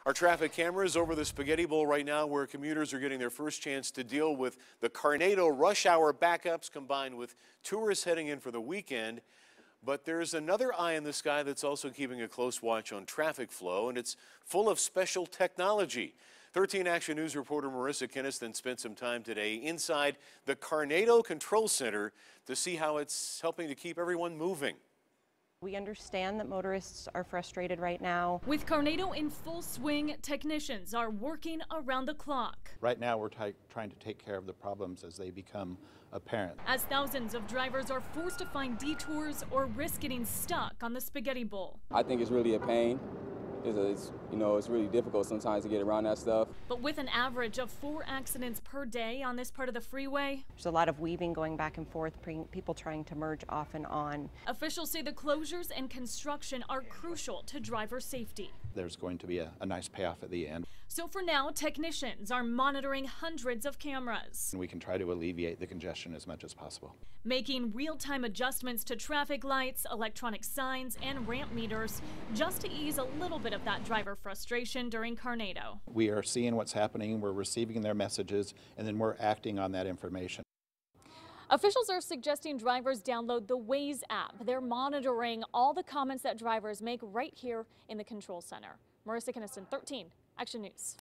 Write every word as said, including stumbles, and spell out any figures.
Our traffic cameras over the Spaghetti Bowl right now, where commuters are getting their first chance to deal with the Car-nado rush hour backups combined with tourists heading in for the weekend. But there's another eye in the sky that's also keeping a close watch on traffic flow, and it's full of special technology. thirteen Action News reporter Marissa Kinniston spent some time today inside the Car-nado Control Center to see how it's helping to keep everyone moving. We understand that motorists are frustrated right now. With Car-nado in full swing, technicians are working around the clock. Right now we're trying to take care of the problems as they become apparent. As thousands of drivers are forced to find detours or risk getting stuck on the Spaghetti Bowl. I think it's really a pain. It's, a, it's, you know, it's really difficult sometimes to get around that stuff. But with an average of four accidents per day on this part of the freeway, there's a lot of weaving going back and forth, people trying to merge off and on. Officials say the closures and construction are crucial to driver safety. There's going to be a, a nice payoff at the end. So for now, technicians are monitoring hundreds of cameras. And we can try to alleviate the congestion as much as possible. Making real-time adjustments to traffic lights, electronic signs, and ramp meters, just to ease a little bit of that driver frustration during Car-nado. We are seeing what's happening, we're receiving their messages, and then we're acting on that information. Officials are suggesting drivers download the Waze app. They're monitoring all the comments that drivers make right here in the control center. Marissa Kinniston, thirteen Action News.